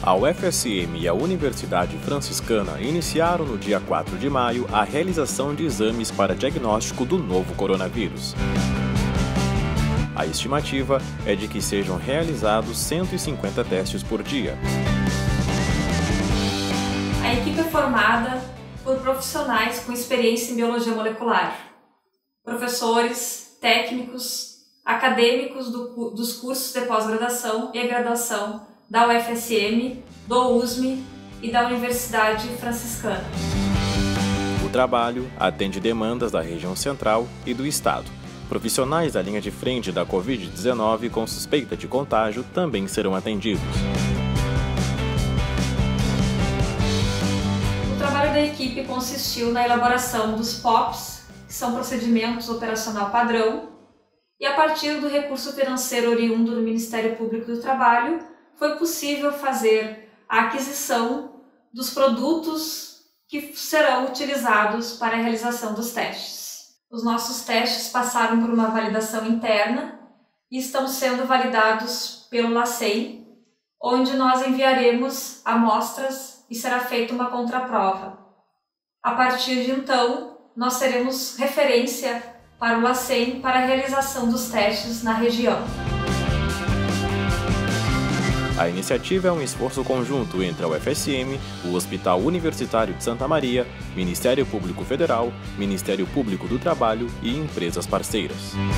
A UFSM e a Universidade Franciscana iniciaram no dia 4 de maio a realização de exames para diagnóstico do novo coronavírus. A estimativa é de que sejam realizados 150 testes por dia. A equipe é formada por profissionais com experiência em biologia molecular, professores, técnicos, acadêmicos dos cursos de pós-graduação e graduação da UFSM, do USM e da Universidade Franciscana. O trabalho atende demandas da região central e do estado. Profissionais da linha de frente da Covid-19 com suspeita de contágio também serão atendidos. O trabalho da equipe consistiu na elaboração dos POPs, que são procedimentos operacional padrão, e a partir do recurso financeiro oriundo do Ministério Público do Trabalho, foi possível fazer a aquisição dos produtos que serão utilizados para a realização dos testes. Os nossos testes passaram por uma validação interna e estão sendo validados pelo LACEN, onde nós enviaremos amostras e será feita uma contraprova. A partir de então, nós seremos referência para o LACEN para a realização dos testes na região. A iniciativa é um esforço conjunto entre a UFSM, o Hospital Universitário de Santa Maria, Ministério Público Federal, Ministério Público do Trabalho e empresas parceiras.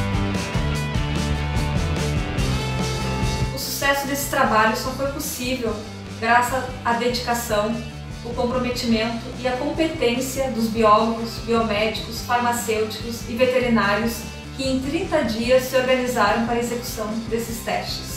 O sucesso desse trabalho só foi possível graças à dedicação, o comprometimento e a competência dos biólogos, biomédicos, farmacêuticos e veterinários que em 30 dias se organizaram para a execução desses testes.